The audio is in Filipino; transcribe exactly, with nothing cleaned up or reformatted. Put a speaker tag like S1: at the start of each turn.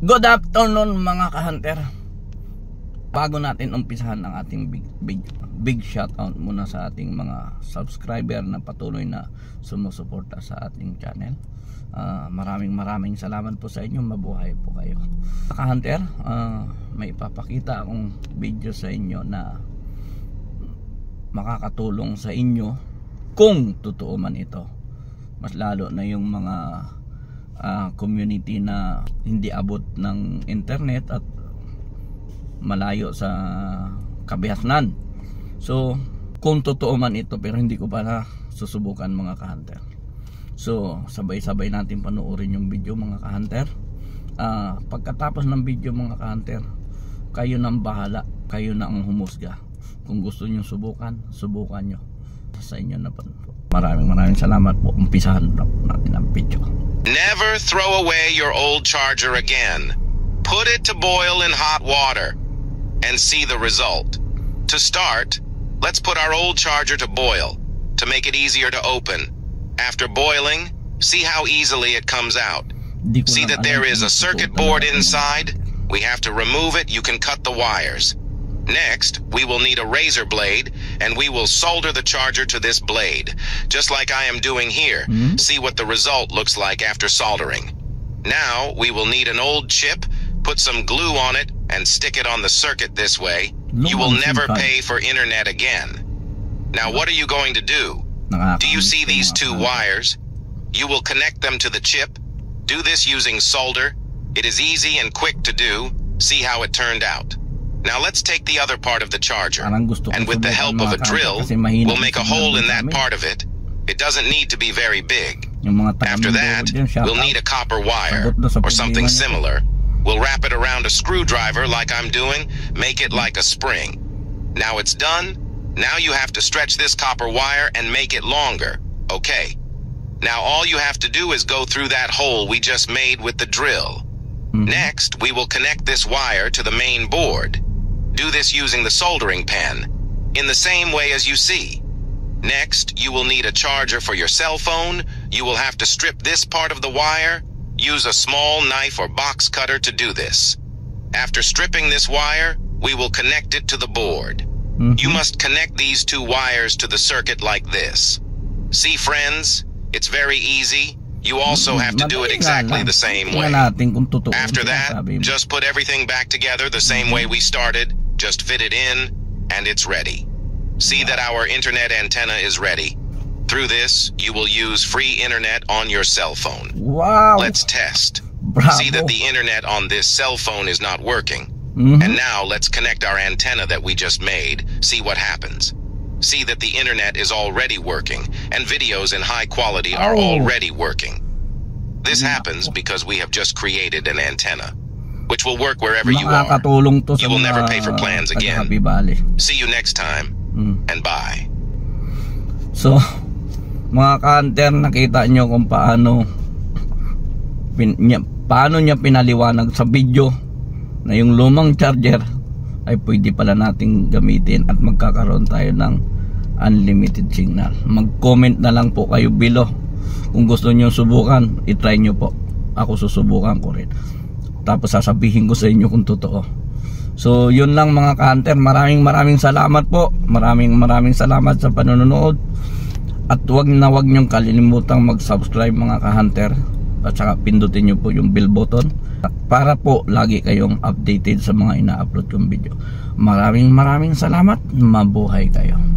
S1: Good afternoon mga ka-hunter. Bago natin umpisahan ang ating big, big, big shoutout muna sa ating mga subscriber na patuloy na sumusuporta sa ating channel. uh, Maraming maraming salamat po sa inyo. Mabuhay po kayo mga ka-hunter. uh, May ipapakita akong video sa inyo na makakatulong sa inyo kung totoo man ito. Mas lalo na yung mga Uh, community na hindi abot ng internet at malayo sa kabihasnan. So kung totoo man ito, pero hindi ko pa na susubukan mga ka-hunter. So sabay-sabay natin panoorin yung video mga ka-hunter. uh, Pagkatapos ng video mga ka-hunter, kayo nang bahala, kayo na ang humusga. Kung gusto nyo subukan, subukan nyo. Sa inyo na po. Maraming maraming salamat po. Umpisahan natin ang video.
S2: Never throw away your old charger again. Put it to boil in hot water and see the result. To start, let's put our old charger to boil to make it easier to open. After boiling, see how easily it comes out. See that there is a circuit board inside. We have to remove it. You can cut the wires. Next, we will need a razor blade, and we will solder the charger to this blade, just like I am doing here. Mm-hmm. See what the result looks like after soldering. Now, we will need an old chip, put some glue on it, and stick it on the circuit this way. No, you will never pay for internet again. Now, what are you going to do? Do you see these two wires? You will connect them to the chip. Do this using solder. It is easy and quick to do. See how it turned out. Now let's take the other part of the charger, and with the help of a drill, we'll make a hole in that part of it. It doesn't need to be very big. After that, we'll need a copper wire, or something similar. We'll wrap it around a screwdriver like I'm doing, make it like a spring. Now it's done. Now you have to stretch this copper wire and make it longer. Okay. Now all you have to do is go through that hole we just made with the drill. Mm-hmm. Next, we will connect this wire to the main board. Do this using the soldering pen, in the same way as you see. Next, you will need a charger for your cell phone. You will have to strip this part of the wire. Use a small knife or box cutter to do this. After stripping this wire, we will connect it to the board. Mm-hmm. You must connect these two wires to the circuit like this. See, friends, it's very easy. You also have to do it exactly the same way. After that, just put everything back together the same way we started. Just fit it in, and it's ready. See that our internet antenna is ready. Through this, you will use free internet on your cell phone. Wow! Let's test. Bravo. See that the internet on this cell phone is not working. Mm-hmm. And now let's connect our antenna that we just made. See what happens. See that the internet is already working, and videos in high quality are oh. already working. This happens because we have just created an antenna, which will work wherever you are. You will never pay for plans again. See you next time, and bye.
S1: So, mga ka-hunter, nakita nyo kung paano pin, niya, paano niya pinaliwanag sa video na yung lumang charger ay pwede pala nating gamitin at magkakaroon tayo ng unlimited signal. Mag-comment na lang po kayo below kung gusto nyo subukan. I-try nyo po. Ako susubukan ko rin, tapos sasabihin ko sa inyo kung totoo. So yun lang mga ka-hunter. Maraming maraming salamat po. Maraming maraming salamat sa panonood. At wag na wag nyong kalilimutang mag-subscribe mga ka-hunter. At saka pindutin nyo po yung bell button para po lagi kayong updated sa mga ina-upload kong video. Maraming maraming salamat. Mabuhay kayo.